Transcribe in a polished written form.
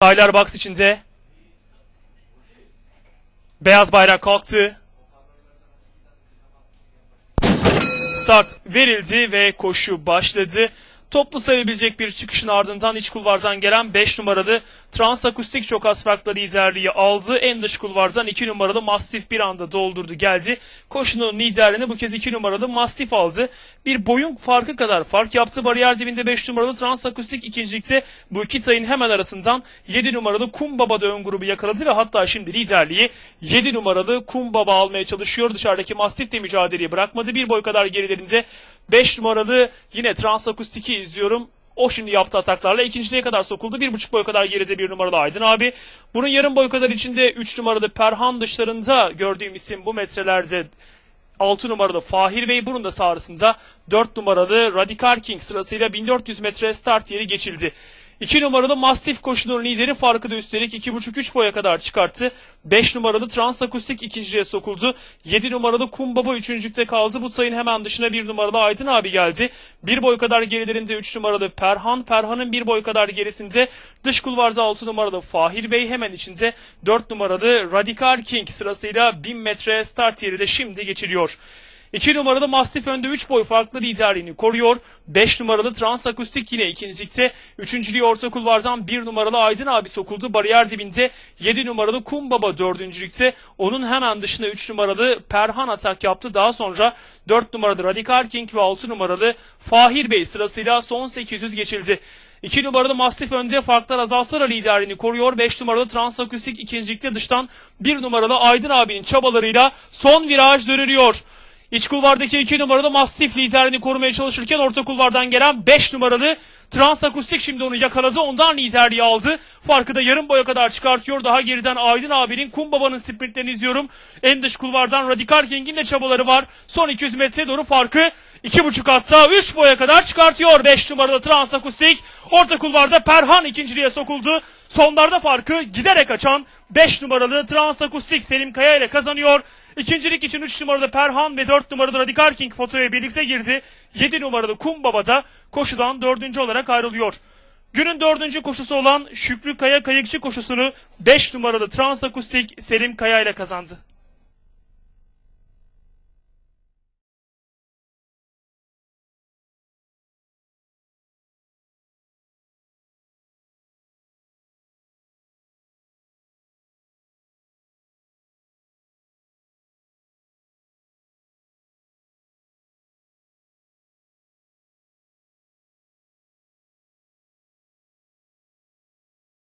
Aylar box içinde. Beyaz bayrak kalktı. Start verildi ve koşu başladı. Toplu sayabilecek bir çıkışın ardından iç kulvardan gelen 5 numaralı Transakustik çok az farkla liderliği aldı. En dış kulvardan 2 numaralı Mastiff bir anda doldurdu geldi. Koşunun liderini bu kez 2 numaralı Mastiff aldı. Bir boyun farkı kadar fark yaptı. Bariyer dibinde 5 numaralı Transakustik ikincilikte bu iki sayının hemen arasından 7 numaralı Kumbaba da ön grubu yakaladı ve hatta şimdi liderliği 7 numaralı Kumbaba almaya çalışıyor. Dışarıdaki Mastiff de mücadeleyi bırakmadı. Bir boy kadar gerilerinde 5 numaralı yine Transakustik'i izliyorum. O şimdi yaptığı ataklarla ikinciliğe kadar sokuldu. 1,5 boy kadar geride 1 numaralı Aydın abi. Bunun yarım boy kadar içinde 3 numaralı Perhan, dışlarında gördüğüm isim bu metrelerde 6 numaralı Fahir Bey, bunun da sağrısında 4 numaralı Radical King sırasıyla 1400 metre start yeri geçildi. 2 numaralı Mastiff koşunun lideri, farkı da üstelik 2,5-3 boya kadar çıkarttı. 5 numaralı Transakustik ikinciliğe sokuldu. 7 numaralı Kumbaba üçüncülükte kaldı. Bu sayının hemen dışına 1 numaralı Aydın abi geldi. 1 boy kadar gerilerinde 3 numaralı Perhan. Perhan'ın 1 boy kadar gerisinde dış kulvarda 6 numaralı Fahir Bey, hemen içinde 4 numaralı Radical King sırasıyla 1000 metre start yeri de şimdi geçiliyor. 2 numaralı Mastiff önde 3 boy farklı liderliğini koruyor. 5 numaralı Transakustik yine ikincilikte. Üçüncülüğü orta kulvardan 1 numaralı Aydın abi sokuldu. Bariyer dibinde 7 numaralı Kumbaba dördüncülükte. Onun hemen dışında 3 numaralı Perhan atak yaptı. Daha sonra 4 numaralı Radical King ve 6 numaralı Fahir Bey sırasıyla son 800 geçildi. 2 numaralı Mastiff önde farklar azalsa da liderliğini koruyor. 5 numaralı Transakustik ikincilikte, dıştan 1 numaralı Aydın abinin çabalarıyla son viraj dönülüyor. İç kulvardaki 2 numaralı Mastiff liderini korumaya çalışırken orta kulvardan gelen 5 numaralı Transakustik şimdi onu yakaladı. Ondan liderliği aldı. Farkı da yarım boya kadar çıkartıyor. Daha geriden Aydın abinin, Kumbaba'nın sprintlerini izliyorum. En dış kulvardan Radical King'in de çabaları var. Son 200 metreye doğru farkı 2,5 hatta 3 boya kadar çıkartıyor 5 numaralı Transakustik. Orta kulvarda Perhan ikinciliğe sokuldu. Sonlarda farkı giderek açan 5 numaralı Transakustik Selim Kaya ile kazanıyor. İkincilik için 3 numaralı Perhan ve 4 numaralı Radical King fotoya birlikte girdi. 7 numaralı Kumbaba da koşudan 4. olarak ayrılıyor. Günün 4. koşusu olan Şükrü Kaya Kayıkçı koşusunu 5 numaralı Transakustik Selim Kaya ile kazandı.